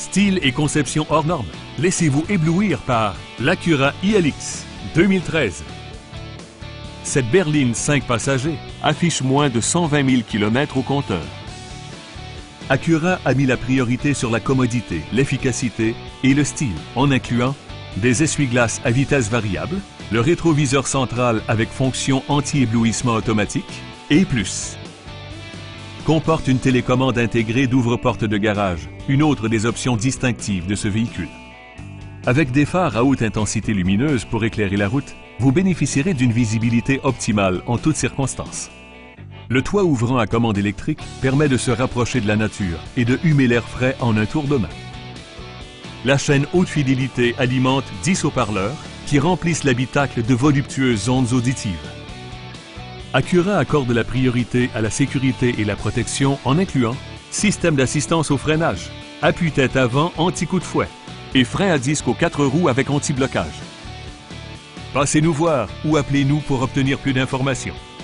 Style et conception hors normes. Laissez-vous éblouir par l'Acura ILX 2013. Cette berline 5 passagers affiche moins de 120 000 km au compteur. Acura a mis la priorité sur la commodité, l'efficacité et le style, en incluant des essuie-glaces à vitesse variable, le rétroviseur central avec fonction anti-éblouissement automatique et plus. Comporte une télécommande intégrée d'ouvre-porte de garage, une autre des options distinctives de ce véhicule. Avec des phares à haute intensité lumineuse pour éclairer la route, vous bénéficierez d'une visibilité optimale en toutes circonstances. Le toit ouvrant à commande électrique permet de se rapprocher de la nature et de humer l'air frais en un tour de main. La chaîne haute fidélité alimente 10 haut-parleurs qui remplissent l'habitacle de voluptueuses ondes auditives. Acura accorde la priorité à la sécurité et la protection en incluant système d'assistance au freinage, appuie-tête avant anti-coup de fouet et frein à disque aux 4 roues avec anti-blocage. Passez nous voir ou appelez-nous pour obtenir plus d'informations.